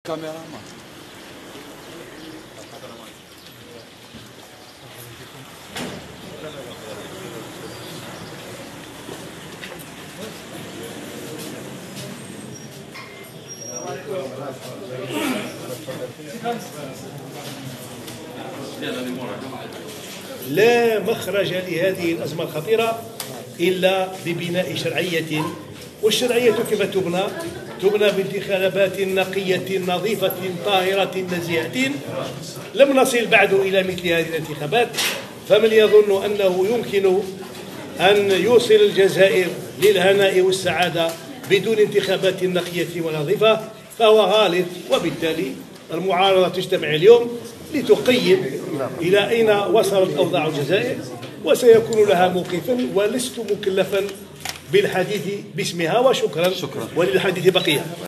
كاميرا لا مخرج لهذه الأزمة الخطيرة إلا ببناء شرعية، والشرعية كيف تبنى؟ تبنى بانتخابات نقية نظيفة طاهرة نزيهة. لم نصل بعد إلى مثل هذه الانتخابات، فمن يظن أنه يمكن أن يوصل الجزائر للهناء والسعادة بدون انتخابات نقية ونظيفة فهو غالط. وبالتالي المعارضة تجتمع اليوم لتقيم إلى أين وصلت أوضاع الجزائر، وسيكون لها موقفا، ولست مكلفا بالحديث باسمها. وشكرا وللحديث بقية.